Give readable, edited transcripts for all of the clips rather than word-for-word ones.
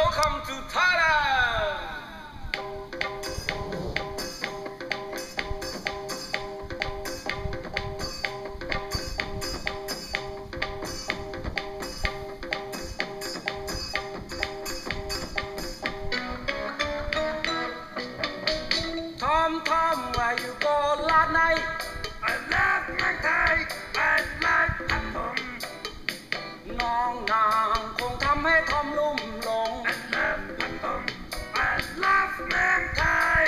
Welcome to Thailand. Tom, where you go last night? I left my Thai and my home. น้องนางคงทำให้ทอมลุ่มหลง I love my home. I love my Thai.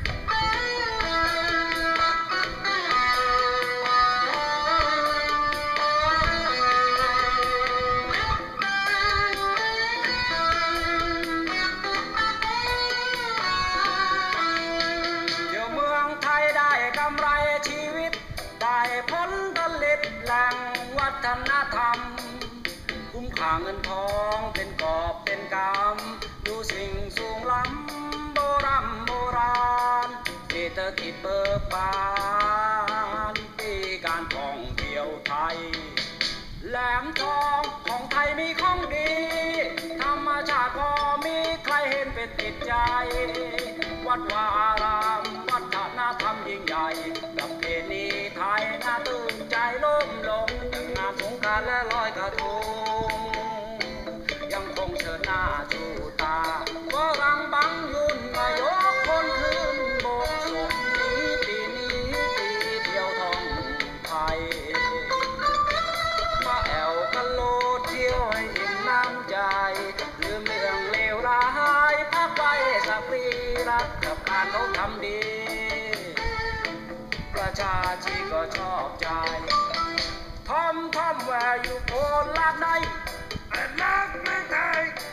เที่ยวเมืองไทยได้กำไรชีวิตได้ผลผลิตแหล่งวัฒนธรรมคุ้มค่าเงินทองเป็นกอบเป็นกำดูสิ่งสูงล้ำโบราณเศรษฐกิจเบิกบานปีการท่องเที่ยวไทยแหลมทองของไทยมีของดีธรรมชาติพอมีใครเห็นเป็นติดใจวัดวาอารามวัฒนธรรมยิ่งใหญ่กับเพณีไทยน่าตื่นใจล้มลงงานสงกรานต์และลอยกระทงยังคงเชิดหน้าชูตาฝรั่งบังยุ่นมายกคนขึ้นบกสมนี้ปีเที่ยวท่องไทยมาแอวกันโลดเที่ยวให้อิ่มน้ำใจลืมเรื่องเลวร้ายพักไว้สักปีรักกับการเขาทำดีประชาชีก็ชอบใจทอมแวร์อยู่โพลาดใน I love my Thai